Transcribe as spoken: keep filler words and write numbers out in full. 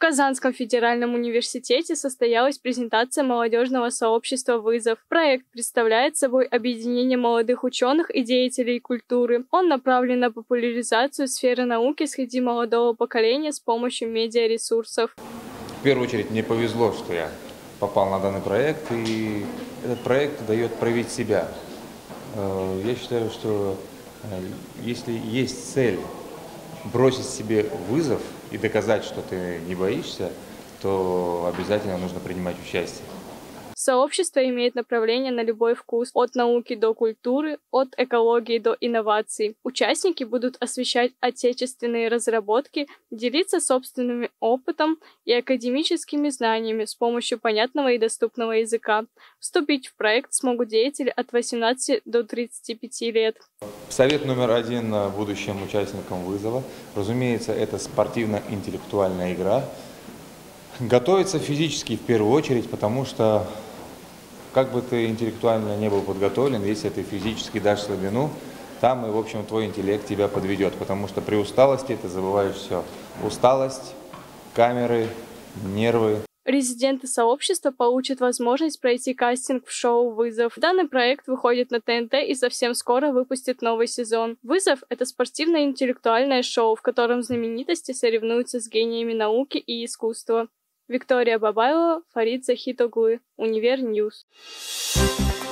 Казанском федеральном университете состоялась презентация молодежного сообщества «Вызов». Проект представляет собой объединение молодых ученых и деятелей культуры. Он направлен на популяризацию сферы науки среди молодого поколения с помощью медиаресурсов. В первую очередь мне повезло, что я попал на данный проект, и этот проект дает проявить себя. Я считаю, что если есть цель бросить себе вызов и доказать, что ты не боишься, то обязательно нужно принимать участие. Сообщество имеет направление на любой вкус, от науки до культуры, от экологии до инноваций. Участники будут освещать отечественные разработки, делиться собственным опытом и академическими знаниями с помощью понятного и доступного языка. Вступить в проект смогут деятели от восемнадцати до тридцати пяти лет. Совет номер один будущим участникам вызова, разумеется, это спортивно-интеллектуальная игра. Готовиться физически в первую очередь, потому что как бы ты интеллектуально не был подготовлен, если ты физически дашь слабину, там и, в общем, твой интеллект тебя подведет, потому что при усталости ты забываешь все. Усталость, камеры, нервы. Резиденты сообщества получат возможность пройти кастинг в шоу «Вызов». Данный проект выходит на ТНТ и совсем скоро выпустит новый сезон. «Вызов» — это спортивно-интеллектуальное шоу, в котором знаменитости соревнуются с гениями науки и искусства. Виктория Бабаева, Фарид Захитоглы, Универньюз.